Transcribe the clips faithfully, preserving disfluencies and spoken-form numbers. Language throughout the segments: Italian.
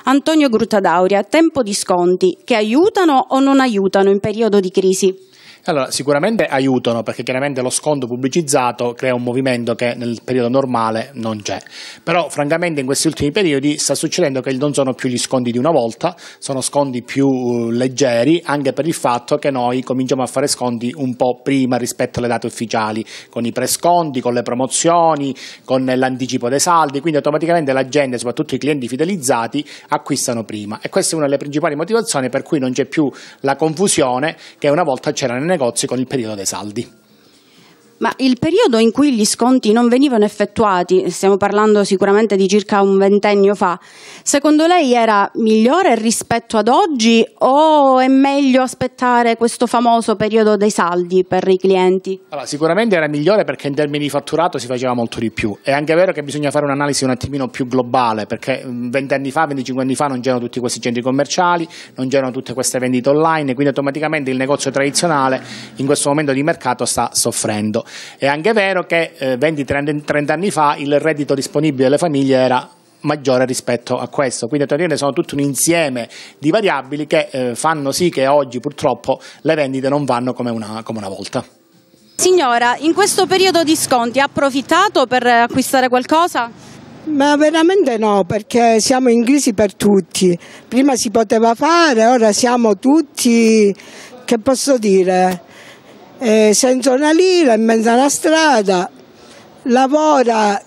Antonio Gruttadauria, tempo di sconti che aiutano o non aiutano in periodo di crisi? Allora, sicuramente aiutano, perché chiaramente lo sconto pubblicizzato crea un movimento che nel periodo normale non c'è. Però francamente in questi ultimi periodi sta succedendo che non sono più gli sconti di una volta, sono sconti più uh, leggeri, anche per il fatto che noi cominciamo a fare sconti un po' prima rispetto alle date ufficiali, con i presconti, con le promozioni, con l'anticipo dei saldi, quindi automaticamente la gente, soprattutto i clienti fidelizzati, acquistano prima. E questa è una delle principali motivazioni per cui non c'è più la confusione che una volta c'era nel negozi con il periodo dei saldi. Ma il periodo in cui gli sconti non venivano effettuati, stiamo parlando sicuramente di circa un ventennio fa, secondo lei era migliore rispetto ad oggi o è meglio aspettare questo famoso periodo dei saldi per i clienti? Allora, sicuramente era migliore perché in termini di fatturato si faceva molto di più. È anche vero che bisogna fare un'analisi un attimino più globale, perché vent'anni fa, venticinque anni fa non c'erano tutti questi centri commerciali, non c'erano tutte queste vendite online, quindi automaticamente il negozio tradizionale in questo momento di mercato sta soffrendo. È anche vero che eh, venti trenta anni fa il reddito disponibile delle famiglie era maggiore rispetto a questo, quindi sono tutto un insieme di variabili che eh, fanno sì che oggi purtroppo le vendite non vanno come una, come una volta. Signora, in questo periodo di sconti ha approfittato per acquistare qualcosa? Ma veramente no, perché siamo in crisi per tutti. Prima si poteva fare, ora siamo tutti, che posso dire, eh, senza una lira, in mezzo alla strada, lavora,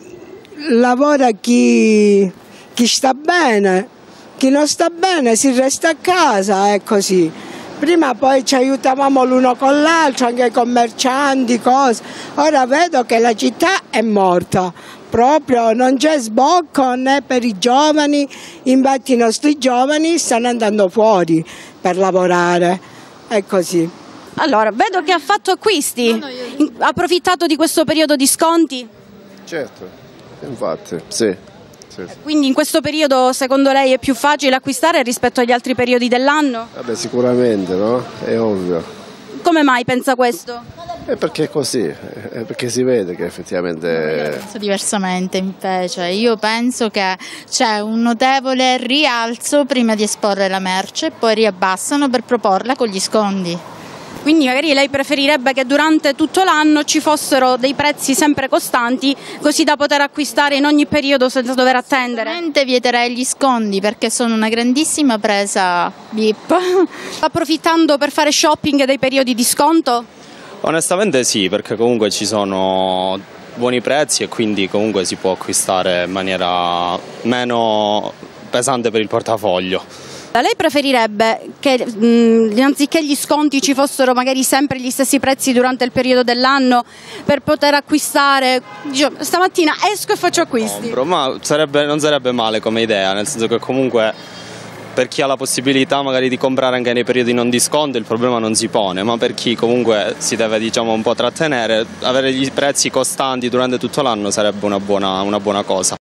lavora chi, chi sta bene, chi non sta bene si resta a casa, è così. Prima poi ci aiutavamo l'uno con l'altro, anche i commercianti, cose. Ora vedo che la città è morta, proprio non c'è sbocco né per i giovani, infatti i nostri giovani stanno andando fuori per lavorare, è così. Allora, vedo che ha fatto acquisti, ha approfittato di questo periodo di sconti? Certo, infatti, sì. Sì, sì. Quindi in questo periodo secondo lei è più facile acquistare rispetto agli altri periodi dell'anno? Vabbè, sicuramente, no? È ovvio. Come mai pensa questo? È perché è così, è perché si vede che effettivamente... Io penso diversamente invece, io penso che c'è un notevole rialzo prima di esporre la merce e poi riabbassano per proporla con gli sconti. Quindi magari lei preferirebbe che durante tutto l'anno ci fossero dei prezzi sempre costanti, così da poter acquistare in ogni periodo senza dover attendere? Sicuramente vieterei gli sconti perché sono una grandissima presa V I P. Approfittando per fare shopping dei periodi di sconto? Onestamente sì, perché comunque ci sono buoni prezzi e quindi comunque si può acquistare in maniera meno pesante per il portafoglio. Lei preferirebbe che mh, anziché gli sconti ci fossero magari sempre gli stessi prezzi durante il periodo dell'anno per poter acquistare, diciamo, stamattina esco e faccio acquisti? Compro, ma sarebbe, non sarebbe male come idea, nel senso che comunque per chi ha la possibilità magari di comprare anche nei periodi non di sconto il problema non si pone, ma per chi comunque si deve diciamo un po' trattenere, avere gli prezzi costanti durante tutto l'anno sarebbe una buona, una buona cosa.